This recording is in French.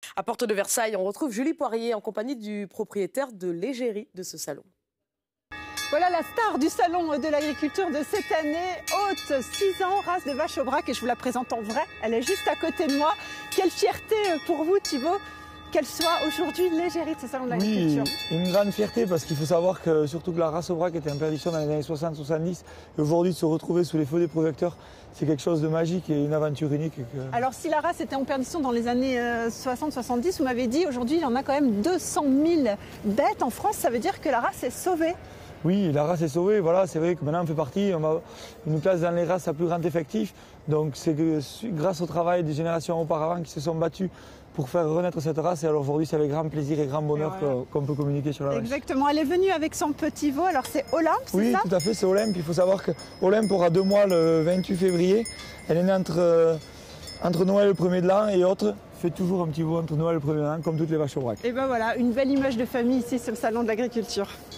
À Porte de Versailles, on retrouve Julie Poirier en compagnie du propriétaire de l'égérie de ce salon. Voilà la star du salon de l'agriculture de cette année, haute, 6 ans, race de vache Aubrac, et je vous la présente en vrai. Elle est juste à côté de moi. Quelle fierté pour vous, Thibaut, qu'elle soit aujourd'hui l'égérie de ce salon de l'agriculture. Oui, une grande fierté parce qu'il faut savoir que surtout que la race Aubrac était en perdition dans les années 60-70 et aujourd'hui de se retrouver sous les feux des projecteurs, c'est quelque chose de magique et une aventure unique. Alors si la race était en perdition dans les années 60-70, vous m'avez dit aujourd'hui il y en a quand même 200 000 bêtes en France, ça veut dire que la race est sauvée. Oui, la race est sauvée, voilà, c'est vrai que maintenant on fait partie, on a une place dans les races à plus grand effectif, donc c'est grâce au travail des générations auparavant qui se sont battues pour faire renaître cette race, et alors aujourd'hui c'est avec grand plaisir et grand bonheur qu'on peut communiquer sur la race. Exactement, elle est venue avec son petit veau, alors c'est Olympe, c'est ça? Oui, tout à fait, c'est Olympe, il faut savoir que Olympe aura 2 mois le 28 février, elle est née entre Noël le 1er de l'an et autres, fait toujours un petit veau entre Noël le 1er de l'an comme toutes les vaches Aubrac. Et ben voilà, une belle image de famille ici sur le salon de l'agriculture.